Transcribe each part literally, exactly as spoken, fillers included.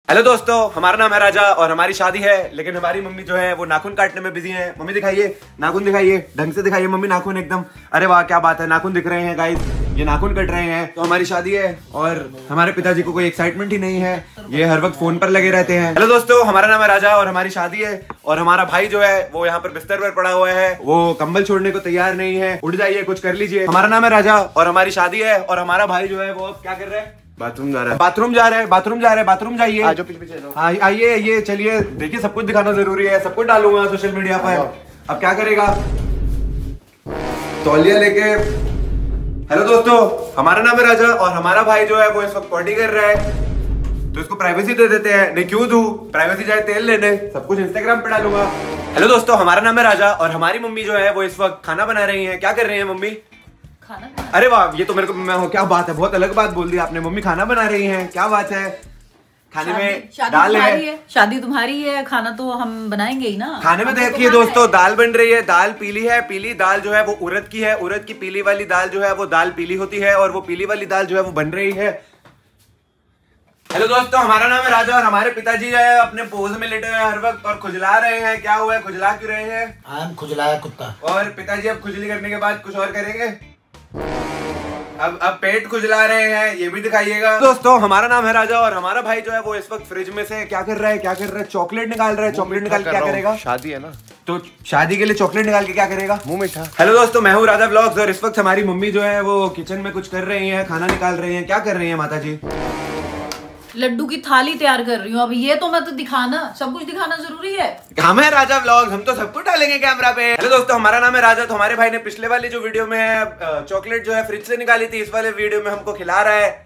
Hello दोस्तों, हमारा नाम है राजा और हमारी शादी है, लेकिन हमारी मम्मी जो है वो नाखून काटने में बिजी है। मम्मी दिखाइए, नाखून दिखाइए, ढंग से दिखाइए मम्मी नाखून एकदम। अरे वाह क्या बात है, नाखून दिख रहे हैं गाइस, ये नाखून कट रहे हैं। तो हमारी शादी है और हमारे पिताजी को कोई एक्साइटमेंट ही नहीं है, ये हर वक्त फोन पर लगे रहते हैं। हेलो दोस्तों, हमारा नाम है राजा और हमारी शादी है और हमारा भाई जो है वो यहाँ पर बिस्तर पर पड़ा हुआ है, वो कंबल छोड़ने को तैयार नहीं है। उठ जाइए, कुछ कर लीजिए। हमारा नाम है राजा और हमारी शादी है और हमारा भाई जो है वो अब क्या कर रहा है, बाथरूम जा रहा है। बाथरूम जा रहा है बाथरूम जा रहा है बाथरूम जाइए, पीछे पीछे आइए, ये चलिए। देखिए सब कुछ दिखाना जरूरी है, सब कुछ डालूंगा सोशल मीडिया पर। अब क्या करेगा, तौलिया लेके। हेलो दोस्तों, हमारा नाम है राजा और हमारा भाई जो है वो इस वक्त पार्टी कर रहा है, तो इसको प्राइवेसी दे देते हैं। नहीं क्यों दूं, प्राइवेसी जाए तेल लेने, सब कुछ इंस्टाग्राम पे डालूंगा। हेलो दोस्तों, हमारा नाम है राजा और हमारी मम्मी जो है वो इस वक्त खाना बना रही है। क्या कर रही है मम्मी? खाना। अरे वाह, ये तो मेरे को मैं हो, क्या बात है, बहुत अलग बात बोल दी आपने। मम्मी खाना बना रही हैं, क्या बात है। खाने में दाल है, है। शादी तुम्हारी है, खाना तो हम बनाएंगे ही ना। खाने में देखिए तो दोस्तों, दाल बन रही है, दाल पीली है। पीली दाल जो है वो उड़द की है, उड़द की पीली वाली दाल जो है वो दाल पीली होती है और वो पीली वाली दाल जो है वो बन रही है। हेलो दोस्तों, हमारा नाम है राजा और हमारे पिताजी जो है अपने पोज में लेटे हुए हर वक्त और खुजला रहे हैं। क्या हुआ है, खुजला क्यों रहे हैं? खुजलाया कुत्ता। और पिताजी अब खुजली करने के बाद कुछ और करेंगे, अब अब पेट खुजला रहे हैं, ये भी दिखाइएगा। दोस्तों, हमारा नाम है राजा और हमारा भाई जो है वो इस वक्त फ्रिज में से क्या कर रहा है, क्या कर रहा है, चॉकलेट निकाल रहा है। चॉकलेट निकाल के क्या करेगा? शादी है ना, तो शादी के लिए चॉकलेट निकाल के क्या करेगा? मुंह मीठा। हेलो दोस्तों, मैं हूँ राजा व्लॉग्स और इस वक्त हमारी मम्मी जो है वो किचन में कुछ कर रही है, खाना निकाल रही है। क्या कर रही है माता जी? लड्डू की थाली तैयार कर रही हूँ। अब ये तो मैं तो दिखाना, सब कुछ दिखाना जरूरी है। हम है राजा व्लॉग्स, हम तो सब कुछ डालेंगे कैमरा पे। हेलो दोस्तों, हमारा नाम है राजा। तो हमारे भाई ने पिछले वाली जो वीडियो में है चॉकलेट जो है फ्रिज से निकाली थी, इस वाले वीडियो में हमको खिला रहा है।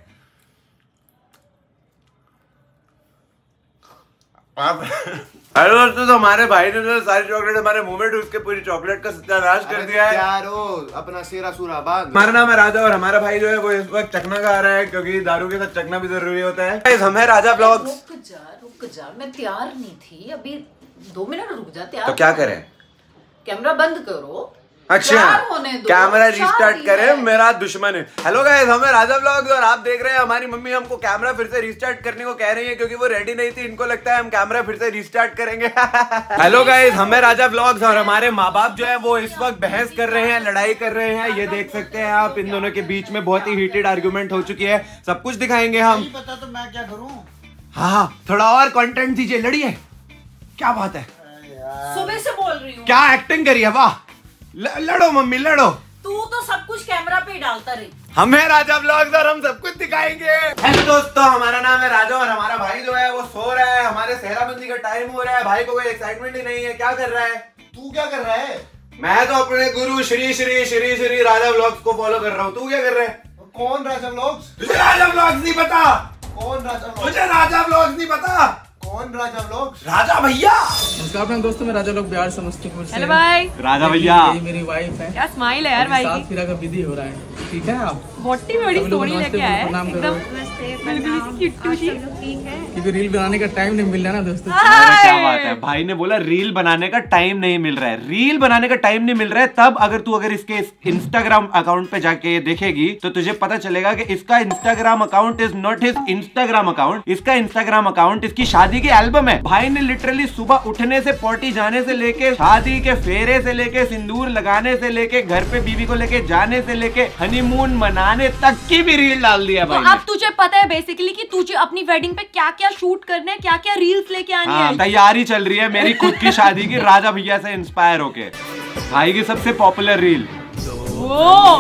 आप हेलो दोस्तों, तो हमारे भाई ने जो सारी चॉकलेट हमारे मुंह में डूब के पूरी चॉकलेट का सत्यानाश कर दिया है। यारो अपना सेरा सुराबाद। हमारा नाम है राजा और हमारा भाई जो है वो इस वक्त चखना खा रहा है, क्योंकि दारू के साथ चखना भी जरूरी होता है। हम है राजा व्लॉग्स। रुक जा रुक जा, मैं तैयार नहीं थी, अभी दो मिनट रुक जा। तैयार तो क्या करें? कैमरा बंद करो। अच्छा, कैमरा रिस्टार्ट करें, मेरा दुश्मन है। हेलो गाइस, हम है राजा व्लॉग्स और आप देख रहे हैं हमारी मम्मी हमको कैमरा फिर से रिस्टार्ट करने को कह रही है, क्योंकि वो रेडी नहीं थी। इनको लगता है हम कैमरा फिर से रिस्टार्ट करेंगे। हेलो गाइस, हम है राजा व्लॉग्स और हमारे माँ बाप जो है वो इस वक्त बहस कर रहे हैं, लड़ाई कर रहे हैं। ये देख सकते हैं आप, इन दोनों के बीच में बहुत ही हीटेड आर्ग्यूमेंट हो चुकी है। सब कुछ दिखाएंगे हम। पता तो मैं क्या करूं? हाँ, थोड़ा और कंटेंट दीजिए, लड़िए। क्या बात है, सुबह से बोल रही हूँ। क्या एक्टिंग करी है, वाह। लड़ो मम्मी लड़ो, तू तो सब कुछ कैमरा पे डालता रही। हम है राजा व्लॉग्स और हम सब कुछ दिखाएंगे। हेलो दोस्तों, हमारा नाम है राजा और हमारा भाई जो है वो सो रहा है। हमारे सेहराबंदी का टाइम हो रहा है, भाई को कोई एक्साइटमेंट ही नहीं है। क्या कर रहा है तू? क्या कर रहा है? मैं तो अपने गुरु श्री श्री श्री श्री राजा व्लॉग्स को फॉलो कर रहा हूँ। तू क्या कर रहा है? कौन राजा व्लॉग्स? तुझे राजा व्लॉग्स नहीं पता? कौन राजा व्लॉग्स? तुझे राजा व्लॉग्स नहीं पता? कौन राजा व्लॉग्स? राजा भैया। नमस्कार दोस्तों, मैं राजा लोग बिहार समस्तीपुर से। हेलो भाई। राजा भैया, ये मेरी वाइफ है। क्या स्माइल है यार भाई साथ फिरा का विधि हो रहा है, ठीक है। आप बोटी में बड़ी सोनी लेके आया है, प्रणाम एकदम करो। किट्टू जी। क्योंकि रील बनाने का टाइम नहीं मिल रहा ना दोस्तों। क्या बात है, भाई ने बोला रील बनाने का टाइम नहीं मिल रहा है। रील बनाने का टाइम नहीं मिल रहा है तब अगर तू अगर इसके इंस्टाग्राम अकाउंट पे जाके देखेगी तो तुझे पता चलेगा कि इसका Instagram account is not his Instagram account. इसका इंस्टाग्राम अकाउंट इसकी शादी की एल्बम है। भाई ने लिटरली सुबह उठने से, पॉटी जाने से लेके, शादी के फेरे से लेके, सिंदूर लगाने से लेके, घर पे बीवी को लेके जाने से लेके, हनीमून मनाने तक की भी रील डाल दिया भाई। तो अब तुझे पता है बेसिकली कि तुझे अपनी वेडिंग पे क्या क्या शूट करने हैं, क्या क्या रील्स लेके आनी हाँ, है। तैयारी चल रही है मेरी खुद की शादी की, राजा भैया से इंस्पायर होके। भाई की सबसे पॉपुलर रील वो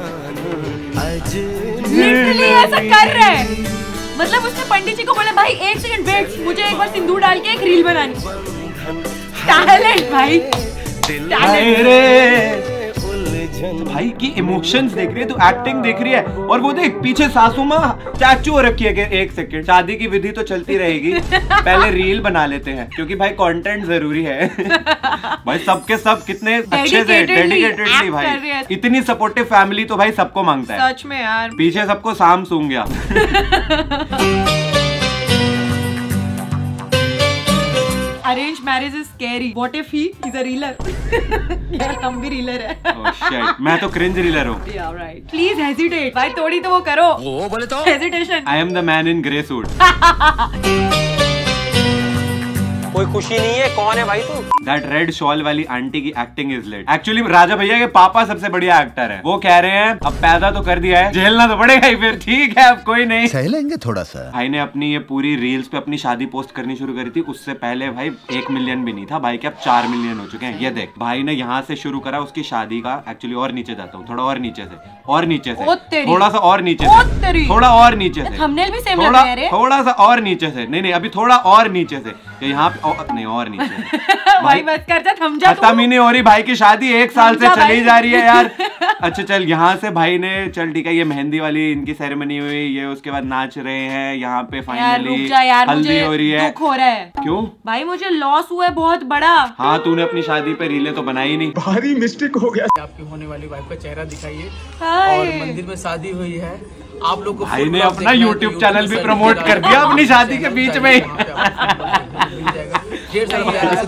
लिटरली ऐसा कर रहे हैं। मतलब उसने पंडित जी को बोला, भाई एक सेकंड वेट, मुझे एक बार सिंदूर डाल के एक रील बनानी। टैलेंट भाई, टैलेंट। भाई की इमोशंस देख रही है, तू एक्टिंग देख रही है। और वो देख पीछे सासू माँ चाचू हो रखी है। एक सेकंड, शादी की विधि तो चलती रहेगी, पहले रील बना लेते हैं क्योंकि भाई कंटेंट जरूरी है। भाई सबके सब कितने अच्छे से डेडिकेटेडली भाई, इतनी सपोर्टिव फैमिली तो भाई सबको मांगता है सच में यार। पीछे सबको साम सूंघ गया। Arrange marriage is scary, what if he is a reeler. यार हम भी रीलर है। oh, shit. मैं तो क्रिंज रीलर हूँ। yeah, right. प्लीज हेजिटेट भाई, थोड़ी तो वो करो। वो बोले तो hesitation. I am the man in grey suit. कोई खुशी नहीं है। कौन है भाई तू? दैट रेड शॉल वाली आंटी की acting is late. Actually Raja भैया के पापा सबसे बढ़िया एक्टर है। वो कह रहे हैं अब पैदा तो कर दिया है, झेलना तो पड़ेगा ही, फिर ठीक है अब कोई नहीं, सह लेंगे थोड़ा सा। भाई ने अपनी ये पूरी रील्स पे अपनी शादी पोस्ट करनी शुरू करी थी। उससे पहले भाई एक मिलियन भी नहीं था, भाई के अब चार मिलियन हो चुके हैं। ये देख, भाई ने यहाँ से शुरू करा उसकी शादी का। एक्चुअली और नीचे जाता हूँ, थोड़ा और नीचे से, और नीचे से, थोड़ा सा और नीचे से, थोड़ा और नीचे से, थंबनेल भी सेम थोड़ा लग रहा है। थोड़ा सा और नीचे से, नहीं नहीं अभी थोड़ा और नीचे से, यहाँ पे और, नहीं और नीचे भाई बस कर जा, थम जा तू। खत्म ही नहीं हो रही भाई की शादी, एक साल से चली जा रही है यार। अच्छा चल, यहाँ से भाई ने, चल ठीक है, ये मेहंदी वाली इनकी सेरेमनी हुई, ये उसके बाद नाच रहे हैं यहाँ पे, फाइनली हल्दी हो रही है। दुख हो रहा है। क्यों भाई? मुझे लॉस हुआ है बहुत बड़ा। हाँ, तूने अपनी शादी पे रीले तो बनाई नहीं, भारी मिस्टेक हो गया। आपकी होने वाली वाइफ का चेहरा दिखाइए। हाय। और मंदिर में शादी हुई है, आप लोग को भाई ने अपना यूट्यूब चैनल भी प्रमोट कर दिया अपनी शादी के बीच में। डेढ़ साल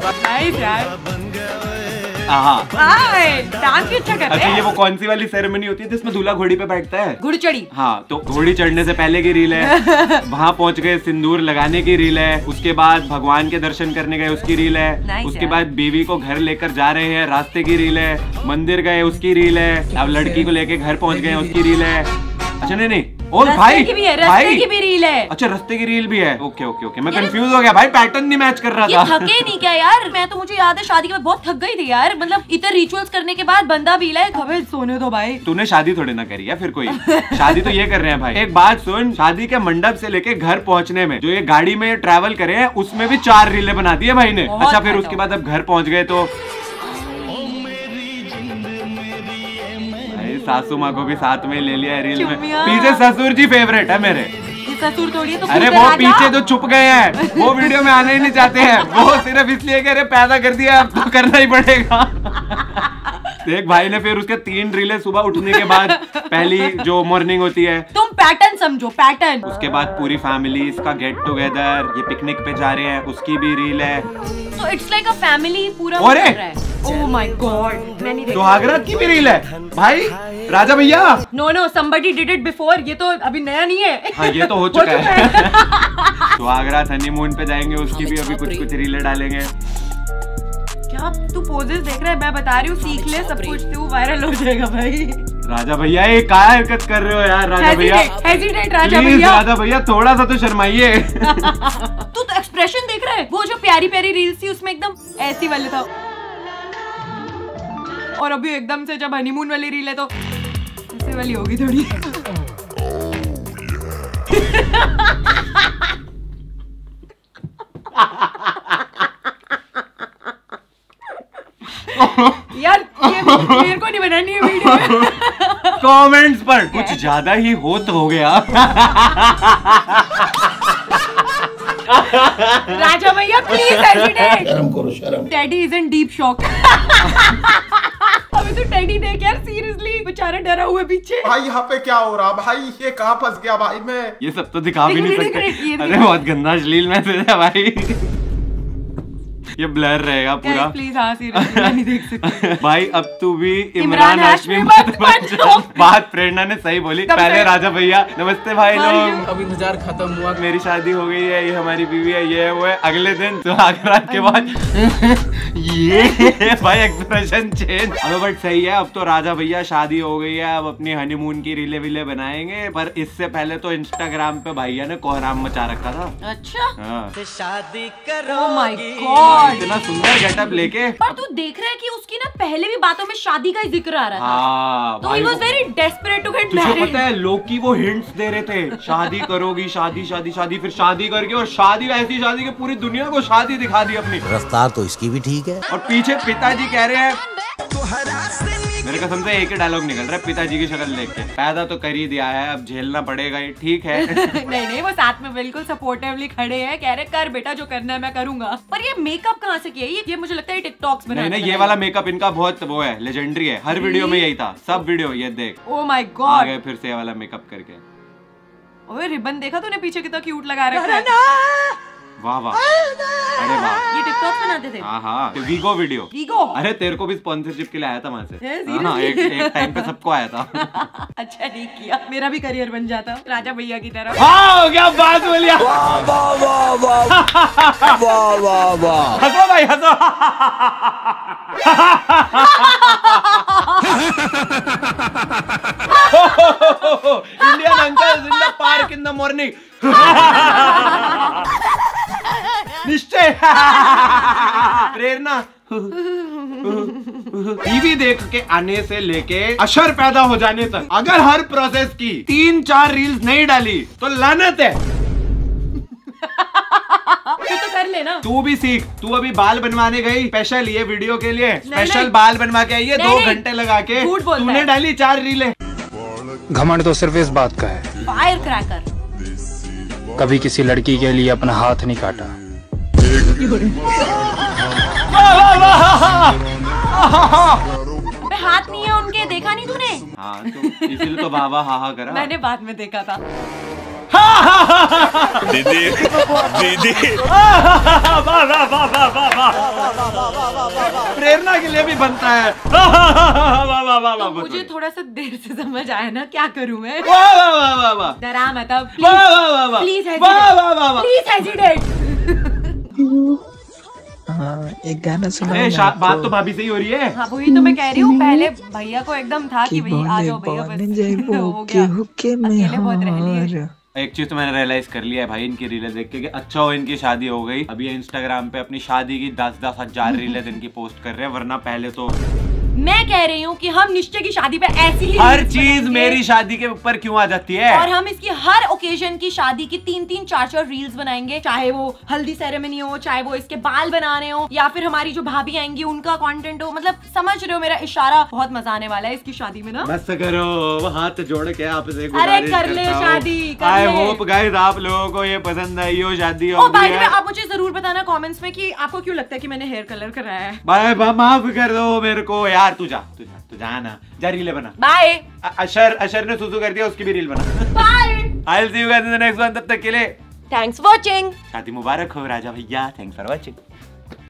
डांस भी अच्छा कर रहे अच्छा, ये हैं। वो कौन सी वाली सेरेमनी होती है जिसमें दूल्हा घोड़ी पे बैठता है? घुड़ चढ़ी। हाँ, तो घोड़ी चढ़ने से पहले की रील है, वहाँ पहुँच गए सिंदूर लगाने की रील है, उसके बाद भगवान के दर्शन करने गए उसकी रील है, उसके बाद बीवी को घर लेकर जा रहे हैं रास्ते की रील है, मंदिर गए उसकी रील है, अब लड़की को लेके घर पहुँच गए उसकी रील है। अच्छा नहीं नहीं, ओ भाई की भी है, रस्ते भाई की भी रील है। अच्छा, रस्ते की रील भी है। ओके ओके ओके, मैं कंफ्यूज हो गया भाई, पैटर्न नहीं मैच कर रहा ये था। थके नहीं क्या यार? मैं तो, मुझे याद है शादी के बाद बहुत थक गई थी यार। मतलब इतने रिचुअल्स करने के बाद बंदा भी लाए, खबे सोने दो भाई। तूने शादी थोड़ी ना करी है फिर कोई, शादी तो ये कर रहे हैं भाई। एक बात सुन, शादी के मंडप से लेके घर पहुंचने में जो ये गाड़ी में ट्रैवल करे हैं, उसमें भी चार रीलें बना दी है भाई ने। अच्छा, फिर उसके बाद अब घर पहुंच गए तो सासू माँ को भी साथ में ले लिया है रील में। पीछे ससुर जी फेवरेट है मेरे। ये ससुर थोड़ी है तो। अरे वो पीछे जो छुप गए हैं, वो वीडियो में आना ही नहीं चाहते हैं, वो सिर्फ इसलिए कह रहे पैदा कर दिया अब तो करना ही पड़ेगा। देख भाई ने फिर उसके तीन रीलें सुबह उठने के बाद, पहली जो मॉर्निंग होती है, तुम पैटर्न समझो, पैटर्न। उसके बाद पूरी फैमिली इसका गेट टुगेदर, ये पिकनिक पे जा रहे हैं, उसकी भी रील है। तो इट्स लाइक अ फैमिली पूरा और कर रहा है। ओह माय गॉड, मैंने देखा। सुहागरात की भी रील है भाई, राजा भैया। No no, somebody did it before, ये तो अभी नया नहीं है। हाँ, ये तो हो चुका है। सुहागरात हनीमून पे जाएंगे, उसकी भी अभी कुछ कुछ रीलें डालेंगे। क्या तू पोजेस देख रहा है? मैं बता रही हूँ, सीख ले सब कुछ, तू वायरल हो जाएगा भाई। राजा भैया ये क्या हरकत कर रहे हो यार? राजा भैया हेजिटेट, राजा प्लीज, भैया। राजा भैया थोड़ा सा तो शर्माइए। तू तो एक्सप्रेशन देख रहा है, वो जो प्यारी प्यारी रील्स थी उसमें एकदम ऐसी वाले था, और अभी एकदम से जब हनीमून वाली रील है तो ऐसे वाली होगी थोड़ी। यार ये मेरे को नहीं बनानी है वीडियो। कमेंट्स पर कुछ ज्यादा ही हो तो हो गया। राजा भैया प्लीज हेजिटेट। शर्म करो शर्म। Teddy is in deep shock. अभी तो टेडी देख यार, सीरियसली बेचारा डरा हुआ है पीछे। भाई यहाँ पे क्या हो रहा भाई? ये कहाँ फंस गया भाई मैं? ये सब तो दिखा भी नहीं देख, देख, देख, सकते। ये अरे बहुत गंदा अश्लील मैसेज है भाई। ये ब्लर रहेगा पूरा। प्लीज, हाँ सीरियसली मैं नहीं देख सकती। भाई अब तू भी इमरान इमरान हाशमी हाशमी मत मत बन बन। जाओ। बात प्रेरणा ने सही बोली। तब पहले से- राजा भैया नमस्ते भाई लोग, अब इंतजार खत्म हुआ। मेरी शादी हो गई है, ये हमारी बीवी है, ये है वो है। अगले दिन सुहागरात के बाद ये भाई एक्सप्रेशन चेंज। अब बट सही है, अब तो राजा भैया शादी हो गई है, अब अपनी हनीमून की रीले वीले बनाएंगे। पर इससे पहले तो इंस्टाग्राम पे भैया ने कोहराम मचा रखा था। अच्छा, हाँ, ओह माय गॉड। इतना सुंदर गेटअप लेके। पर तू देख रहा है कि उसकी ना पहले भी बातों में शादी का ही जिक्र आ रहा था, हाँ तो he was very desperate to get तुझे मैरिड। पता है लोग की वो हिंट्स दे रहे थे, शादी करोगी, शादी शादी शादी, फिर शादी करके, और शादी ऐसी शादी की पूरी दुनिया को शादी दिखा दी अपनी। रफ्तार तो इसकी भी ठीक है। और पीछे पिताजी कह रहे हैं, मेरे कसम से एक ही डायलॉग निकल रहा है पिताजी की शक्ल देख के, पैदा तो कर ही दिया है, अब झेलना पड़ेगा ही, ठीक है। नहीं नहीं, वो साथ में बिल्कुल सपोर्टिवली खड़े हैं, कह रहे कर बेटा जो करना है मैं करूंगा। पर ये मेकअप कहाँ से किया? ये ये मुझे लगता है टिकटॉक्स नहीं नहीं, ये वाला मेकअप इनका बहुत वो है, लेजेंडरी है, हर वीडियो में यही था, सब वीडियो। ये देख, ओह माय आ गॉड। गए फिर से ये वाला मेकअप करके। ओए रिबन देखा तूने पीछे कितना क्यूट लगा रखा है? वाह वाह, अरे वाह। ये टिकटॉक टिकटॉक बनाते थे? हाँ हाँ, वीगो वीडियो। वीगो? अरे तेरे को भी स्पॉन्सरशिप के लिए आया था वहाँ से। है, हाँ, एक एक टाइम पे सबको आया था। अच्छा ठीक किया, मेरा भी करियर बन जाता राजा भैया की तरह। हाँ हो गया, बात बोलिया। हंसो भाई हंसो। Indian uncle in the park in the morning. निश्चय। प्रेरणा टीवी देख के आने से लेके अशर पैदा हो जाने तक अगर हर प्रोसेस की तीन चार रील्स नहीं डाली तो लानत है। तू तो कर लेना। तू भी सीख। तू अभी बाल बनवाने गई स्पेशल ये वीडियो के लिए, स्पेशल नहीं। बाल बनवा के आई है, दो नहीं। घंटे लगा के झूठ बोलता तूने है। डाली चार रीलें। घमंड तो सिर्फ इस बात का है, फायर क्रैकर। कभी किसी लड़की के लिए अपना हाथ नहीं काटा। अबे हाथ नहीं है उनके, देखा नहीं तूने? हाँ तो इसीलिए तो बाबा हा हा करा। मैंने बाद में देखा था। दीदी दीदी प्रेरणा के लिए भी बनता है। वाह वाह वाह वाह तो वाह, मुझे थोड़ा सा देर से समझ आया ना, क्या करूं मैं? वाह वाह वाह वाह वाह डरा मत अब, वाह वाह वाह वाह प्लीज वाह वाह वाह वाह। Please hesitate. एक गाना सुना ए, शा- बात तो भाभी से ही हो रही है। हाँ वही तो मैं कह रही हूँ, पहले भैया को एकदम था कि भाई आ जाओ भैया, बस हो गया। अकेले बहुत रह लिए। एक चीज तो मैंने रियलाइज कर लिया है भाई इनकी रीलें देख के कि अच्छा हो इनकी शादी हो गई। अभी ये इंस्टाग्राम पे अपनी शादी की दस दस हजार रीलें दिन की पोस्ट कर रहे हैं, वरना पहले तो मैं कह रही हूँ कि हम निश्चय की शादी पे ऐसी ही हर रील्स चीज बनाएंगे। मेरी शादी के ऊपर क्यों आ जाती है। और हम इसकी हर ओकेजन की शादी की तीन तीन चार चार रील्स बनाएंगे, चाहे वो हल्दी सेरेमनी हो, चाहे वो इसके बाल बनाने हो, या फिर हमारी जो भाभी आएंगी उनका कंटेंट हो। मतलब समझ रहे हो मेरा इशारा? बहुत मजा आने वाला है इसकी शादी में ना। बस करो, हाथ जोड़ के आपसे अरे गुजारिश कर ले करता हूं। शादी, कर आई ले। होप गाइस आप लोगों को ये पसंद आई हो शादी ओ हो बाय द गई वे, है। आप मुझे जरूर बताना कमेंट्स में कि आपको क्यों लगता है कि मैंने हेयर कलर कराया है। बाय बाय, माफ कर दो मेरे को यार। तू जा तू जा तू जा ना, जा रीले बना। बाय अ- अशर अशर ने सुसु कर दिया, उसकी भी रील बना। Bye. I will see you guys in the next one, तब तक के लिए थैंक्स फॉर वाचिंग। शादी मुबारक हो राजा भैया। Thanks for watching.